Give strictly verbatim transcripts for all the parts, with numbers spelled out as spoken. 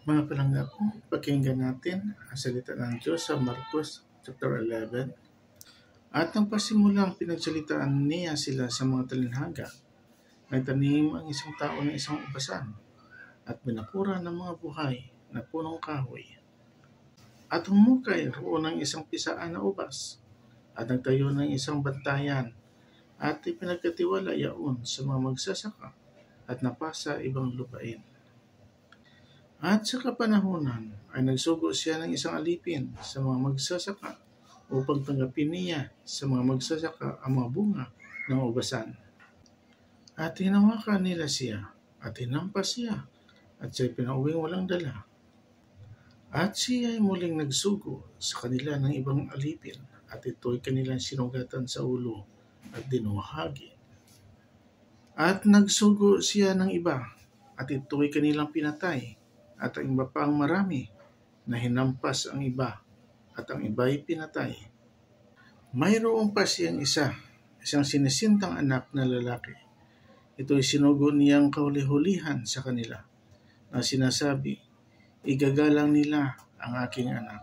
Mga palangga ko, pakinggan natin ang salita ng Diyos sa Marcos chapter eleven. At nang pasimulang pinagsalitaan niya sila sa mga talinhaga, nagtanim ang isang tao ng isang ubasan at binakura ng mga buhay na punong kahoy. At humukay roon ng isang pisaan na ubas at nagtayo ng isang bantayan at ipinagkatiwala yaon sa mga magsasaka at napasa ibang lupain. At sa kapanahunan ay nagsugo siya ng isang alipin sa mga magsasaka upang tanggapin niya sa mga magsasaka ang mga bunga ng ubasan. At hinawakan nila siya at hinampas siya at siya'y pinauwing walang dala. At siya ay muling nagsugo sa kanila ng ibang alipin at ito'y kanilang sinugatan sa ulo at dinuwahagi. At nagsugo siya ng iba at ito'y kanilang pinatay at ang iba pa ang marami na hinampas ang iba at ang iba'y pinatay. Mayroon pa siyang isa, isang sinisintang anak na lalaki. Ito'y sinugo niyang kahuli-hulihan sa kanila na sinasabi, igagalang nila ang aking anak.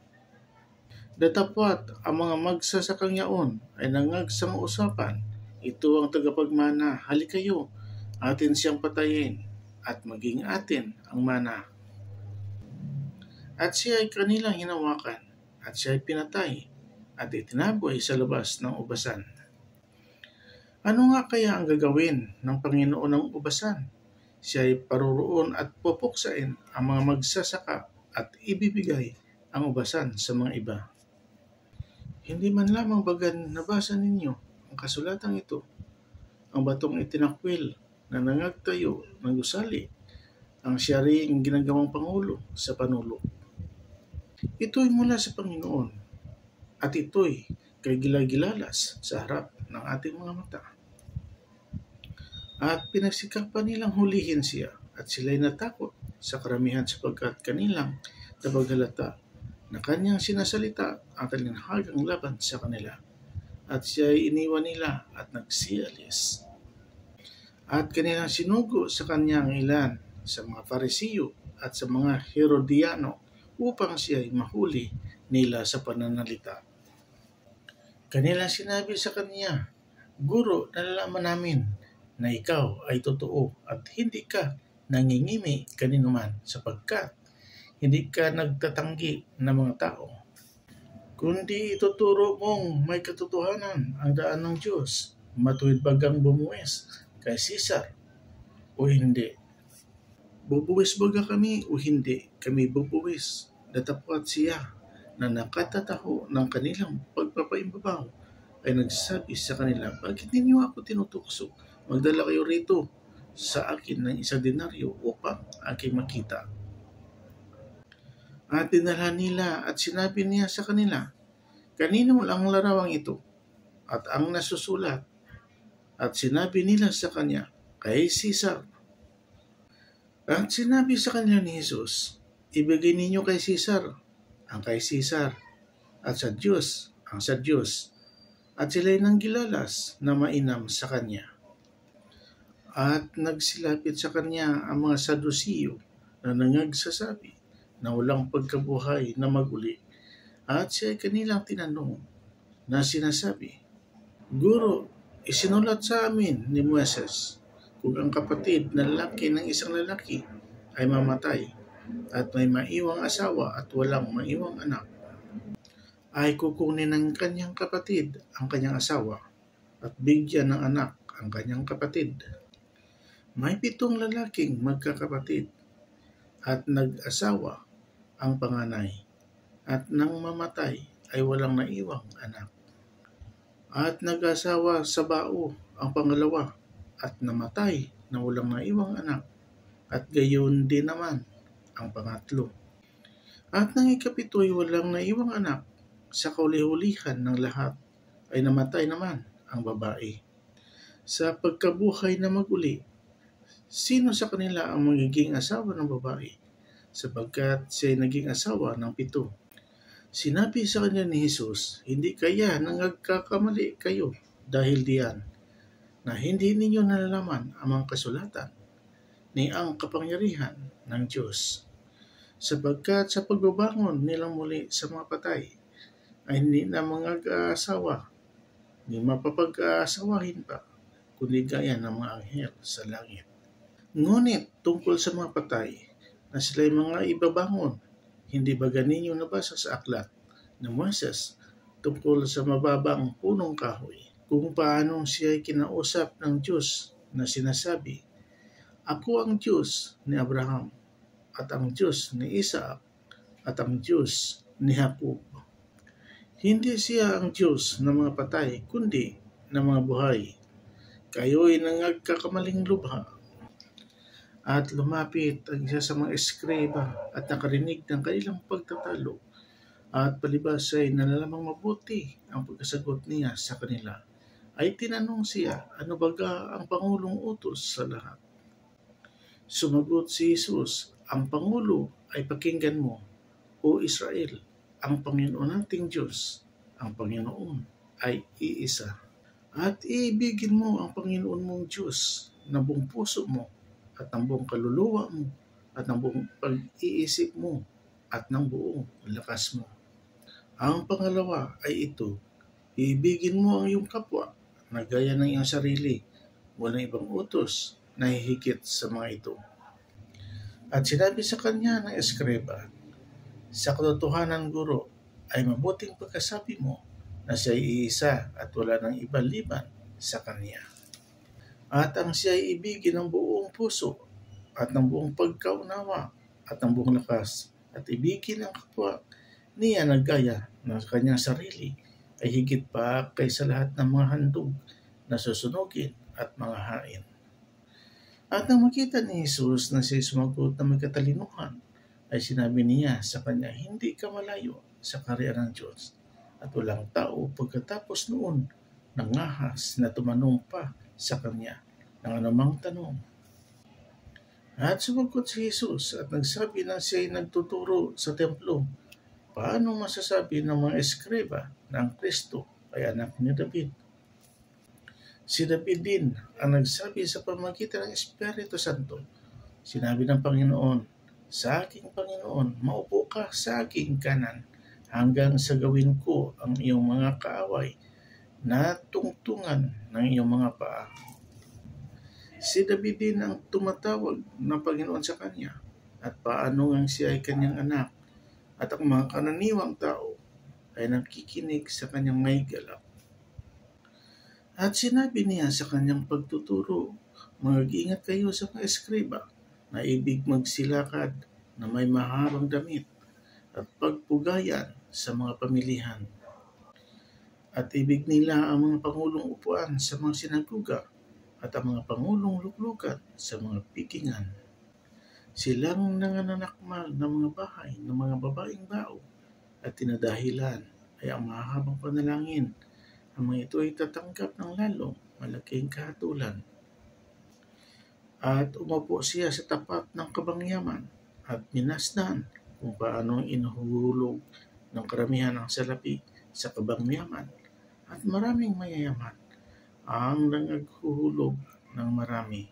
Datapwat ang mga magsasakang yaon ay nangagsang usapan, ito ang tagapagmana, halikayo, atin siyang patayin at maging atin ang mana. At siya ay kanilang hinawakan at siya ay pinatay at itinaboy sa labas ng ubasan. Ano nga kaya ang gagawin ng Panginoon ng ubasan? Siya ay paruroon at pupuksain ang mga magsasaka at ibibigay ang ubasan sa mga iba. Hindi man lamang bagan nabasa ninyo ang kasulatang ito, ang batong itinakwil na nangagtayo ng gusali, ang siya ring ginagawang pangulo sa panulo. Ito'y mula sa Panginoon at ito'y kay gilagilalas sa harap ng ating mga mata. At pinagsikapan nilang hulihin siya at sila'y natakot sa karamihan sapagkat kanilang napaghalata na kanyang sinasalita ang talinhagang laban sa kanila. At siya'y iniwan nila at nagsialis. At kanilang sinugo sa kanyang ilan sa mga Parisiyo at sa mga Herodiano upang siya'y mahuli nila sa pananalita. Kanilang sinabi sa kanya, Guro, nalalaman namin na ikaw ay totoo at hindi ka nangingimi kaninuman sapagkat hindi ka nagtatanggi ng mga tao, kundi ituturo mong may katotohanan ang daan ng Diyos, matuwid bagang bumuwis kay Caesar o hindi. Bubuwis baga kami o hindi kami bubuwis. Datapwat siya na nakatataho ng kanilang pagpapaimbabaw ay nagsabi sa kanila, bakit ninyo ako tinutukso? Magdala kayo rito sa akin ng isang denaryo upang aking makita. At dinala nila at sinabi niya sa kanila, kanino lang larawang ito at ang nasusulat? At sinabi nila sa kanya, kay Caesar. At sinabi sa kanila ni Jesus, ibigay ninyo kay Caesar ang kay Caesar at sa Diyos ang sa Diyos. At sila'y nanggilalas na mainam sa kanya. At nagsilapit sa kanya ang mga Sadusiyo na nangagsasabi na walang pagkabuhay na maguli. At siya ay kanilang tinanong na sinasabi, Guro, isinulat sa amin ni Moises kung ang kapatid na lalaki ng isang lalaki ay mamatay at may maiwang asawa at walang maiwang anak, ay kukunin ng kanyang kapatid ang kanyang asawa at bigyan ng anak ang kanyang kapatid. May pitong lalaking magkakapatid at nag-asawa ang panganay at nang mamatay ay walang naiwang anak. At nag-asawa sa bao ang pangalawa at namatay na walang naiwang anak at gayon din naman ang pangatlo. At nang ikapito'y walang naiwang anak, sa kauli-hulihan ng lahat ay namatay naman ang babae. Sa pagkabuhay na maguli, sino sa kanila ang magiging asawa ng babae? Sapagkat siya ay naging asawa ng pito. Sinabi sa kanya ni Jesus, hindi kaya nangagkakamali kayo dahil diyan na hindi ninyo nalalaman ang mga kasulatan ni ang kapangyarihan ng Diyos. sapagkat sa pagbabangon nilang muli sa mga patay ay hindi na mga asawa, ni mapapag-aasawahin pa, kundi gaya ng mga anghel sa langit. Ngunit tungkol sa mga patay na sila'y mga ibabangon, hindi ba ganinyo nabasa sa aklat na Moises tungkol sa mababang punong kahoy, kung paano siya ay kinausap ng Diyos na sinasabi, "Ako ang Diyos ni Abraham at ang Diyos ni Isaac at ang Diyos ni Jacob." Hindi siya ang Diyos ng mga patay, kundi ng mga buhay. Kayo'y nangagkakamaling lubha. At lumapit ang isa sa mga eskriba at nakarinig ng kanilang pagtatalo. At palibas ay nalalamang mabuti ang pagkasagot niya sa kanila. Ay tinanong siya, ano baga ang Pangulong utos sa lahat? Sumagot si Jesus, ang Pangulo ay pakinggan mo, O Israel, ang Panginoon nating Diyos, ang Panginoon ay iisa. At iibigin mo ang Panginoon mong Diyos ng buong puso mo at ng buong kaluluwa mo at ng buong pag-iisip mo at ng buong lakas mo. Ang pangalawa ay ito, iibigin mo ang iyong kapwa na gaya ng iyong sarili. Walang ibang utos na hihigit sa mga ito. At sinabi sa kanya ng eskriba, sa katotohanan, Guro, ay mabuting pagkasabi mo na siya ay iisa at wala nang iba liban sa kanya. At ang siya ay ibigin ng buong puso at ng buong pagkaunawa at ng buong lakas at ibigin ang kapwa niya na gaya ng kanyang sarili ay higit pa kaysa lahat ng mga handog na susunugin at mga hain. At nang makita ni Jesus na siya sumagot na may katalinuhan, ay sinabi niya sa kanya, hindi ka malayo sa kaharian ng Diyos. At walang tao pagkatapos noon nangahas na tumanong pa sa kanya ng anumang tanong. At sumagot si Jesus at nagsabi na siya ay nagtuturo sa templo, paano masasabi ng mga eskriba na ang Kristo ay anak ni David? Si David din ang nagsabi sa pamamagitan ng Espiritu Santo. Sinabi ng Panginoon, sa aking Panginoon, maupo ka sa aking kanan hanggang sa gawin ko ang iyong mga kaaway na tungtungan ng iyong mga paa. Si David din ang tumatawag ng Panginoon sa kanya at paano ngang siya ay kanyang anak at ang mga kananiwang tao ay nakikinig sa kanyang may galak. At sinabi niya sa kanyang pagtuturo, mag-ingat kayo sa mga eskriba na ibig magsilakad na may mahabang damit at pagpugayan sa mga pamilihan. At ibig nila ang mga pangulong upuan sa mga sinaguga at ang mga pangulong luklukan sa mga pikingan. Silang nangananakmal ng mga bahay ng mga babaeng bao at tinadahilan ay ang mahabang panalangin. Ang mga ito ay tatanggap ng lalong malaking kahatulan. At umupo siya sa tapat ng kabangyaman at minasdan kung paano inuhulog ng karamihan ng salapi sa kabangyaman at maraming mayayaman ang nangaghuhulog ng marami.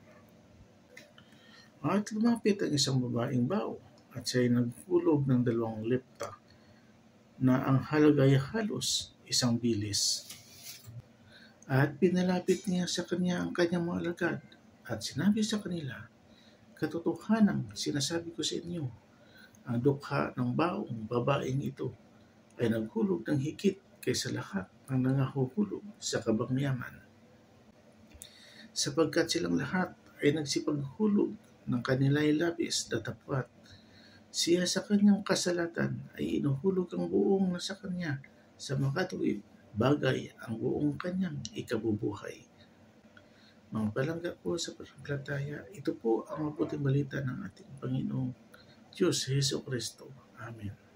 At lumapit ang isang babaeng bao at siya ay naghulog ng dalawang lepta na ang halaga ay halos isang bilis. At pinalapit niya sa kanya ang kanyang mga alagad at sinabi sa kanila, katotohanan sinasabi ko sa inyo, ang dukha ng baong babaeng ito ay naghulog ng higit kaysa lahat ng nangahuhulog sa kabangyaman. Sapagkat silang lahat ay nagsipaghulog ng kanila'y labis na tapat, siya sa kanyang kasalatan ay inuhulog ang buong nasa kanya sa makatuwid, bagay ang buong kanyang ikabubuhay. Mga palangga po sa pananampalataya, ito po ang mabuting balita ng ating Panginoong Diyos Jesu Kristo. Amen.